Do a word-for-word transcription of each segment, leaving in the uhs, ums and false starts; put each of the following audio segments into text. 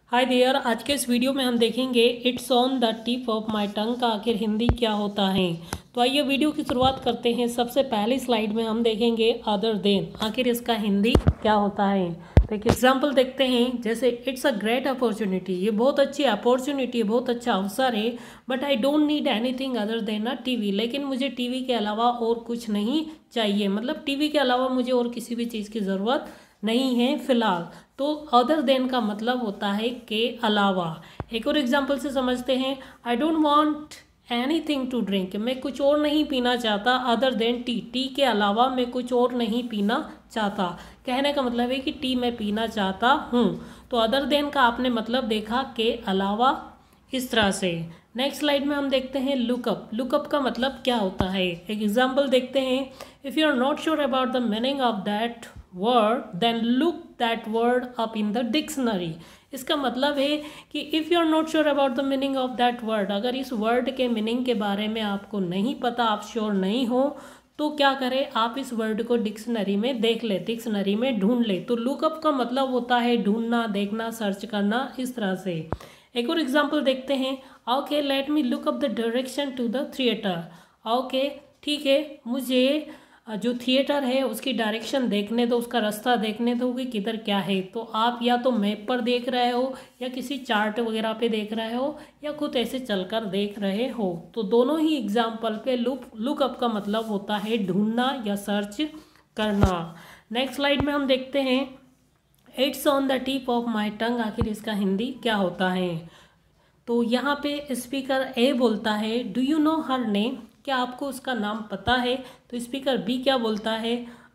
Hi there. आज के इस वीडियो में हम देखेंगे it's on the tip of my tongue का आखिर हिंदी क्या होता है। तो आइए वीडियो की शुरुआत करते हैं। सबसे पहली स्लाइड में हम देखेंगे अदर देन, आखिर इसका हिंदी क्या होता है। तो एक एग्जाम्पल देखते हैं, जैसे इट्स अ ग्रेट अपॉर्चुनिटी, ये बहुत अच्छी अपॉर्चुनिटी, बहुत अच्छा अवसर है। But I don't need anything other than a TV, लेकिन मुझे टीवी के अलावा और कुछ नहीं चाहिए। मतलब टीवी के अलावा मुझे और किसी भी चीज़ की ज़रूरत नहीं है फिलहाल। तो अदर देन का मतलब होता है के अलावा। एक और एग्जांपल से समझते हैं, I don't want anything to drink, मैं कुछ और नहीं पीना चाहता अदर देन टी, टी के अलावा मैं कुछ और नहीं पीना चाहता। कहने का मतलब है कि टी मैं पीना चाहता हूँ। तो अदर देन का आपने मतलब देखा के अलावा, इस तरह से। नेक्स्ट स्लाइड में हम देखते हैं लुकअप। लुकअप का मतलब क्या होता है, एक एग्जांपल देखते हैं। If you are not sure about the meaning of that word then look that word up in the dictionary. इसका मतलब है कि if you are not sure about the meaning of that word, अगर इस word के meaning के बारे में आपको नहीं पता, आप श्योर नहीं हो, तो क्या करें, आप इस वर्ड को डिक्शनरी में देख ले, डिक्शनरी में ढूंढ ले। तो लुकअप का मतलब होता है ढूंढना, देखना, सर्च करना, इस तरह से। एक और एग्जांपल देखते हैं। Okay let me look up the direction to the theatre. Okay ठीक है, मुझे जो थिएटर है उसकी डायरेक्शन देखने दो, उसका रास्ता देखने दो कि किधर क्या है। तो आप या तो मैप पर देख रहे हो, या किसी चार्ट वगैरह पे देख रहे हो, या खुद ऐसे चलकर देख रहे हो। तो दोनों ही एग्जाम्पल पे लुक लुकअप का मतलब होता है ढूंढना या सर्च करना। नेक्स्ट स्लाइड में हम देखते हैं it's on the tip of my tongue, आखिर इसका हिंदी क्या होता है। तो यहाँ पे स्पीकर ए बोलता है do you know her name, क्या आपको उसका नाम पता है। तो स्पीकर बी क्या बोलता है,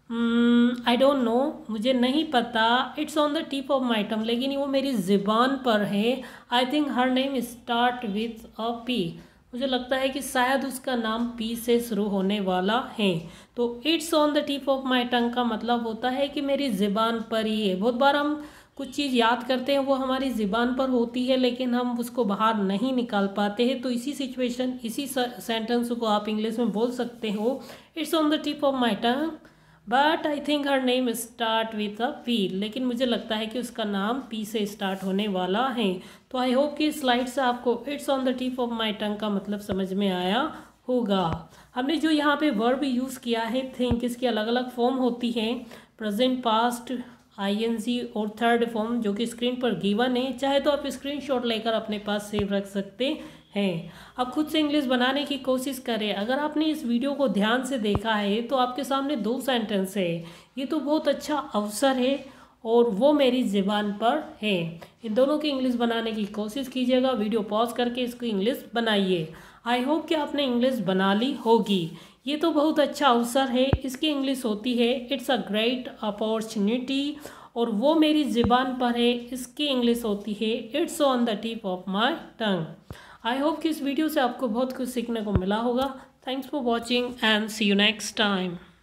आई डोंट नो, मुझे नहीं पता। It's on the tip of my tongue, लेकिन वो मेरी ज़ुबान पर है। I think her name start with a P, मुझे लगता है कि शायद उसका नाम पी से शुरू होने वाला है। तो it's on the tip of my tongue का मतलब होता है कि मेरी ज़ुबान पर ही है। बहुत बार हम कुछ चीज़ याद करते हैं, वो हमारी ज़ुबान पर होती है, लेकिन हम उसको बाहर नहीं निकाल पाते हैं। तो इसी सिचुएशन, इसी सेंटेंस को आप इंग्लिश में बोल सकते हो, it's on the tip of my tongue but I think her name start with a P, लेकिन मुझे लगता है कि उसका नाम पी से स्टार्ट होने वाला है। तो आई होप कि स्लाइड से आपको it's on the tip of my tongue का मतलब समझ में आया होगा। हमने जो यहाँ पे वर्ब यूज़ किया है थिंक, इसकी अलग अलग फॉर्म होती हैं, प्रेजेंट, पास्ट, आईएनजी और थर्ड फॉर्म, जो कि स्क्रीन पर गिवन है। चाहे तो आप स्क्रीनशॉट लेकर अपने पास सेव रख सकते हैं। अब खुद से इंग्लिश बनाने की कोशिश करें। अगर आपने इस वीडियो को ध्यान से देखा है तो आपके सामने दो सेंटेंस है, ये तो बहुत अच्छा अवसर है और वो मेरी ज़ुबान पर है। इन दोनों की इंग्लिश बनाने की कोशिश कीजिएगा, वीडियो पॉज करके इसकी इंग्लिश बनाइए। आई होप कि आपने इंग्लिश बना ली होगी। ये तो बहुत अच्छा अवसर है, इसकी इंग्लिश होती है इट्स अ ग्रेट अपॉर्चुनिटी, और वो मेरी ज़ुबान पर है, इसकी इंग्लिश होती है it's on the tip of my tongue. I hope कि इस वीडियो से आपको बहुत कुछ सीखने को मिला होगा। Thanks for watching and see you next time.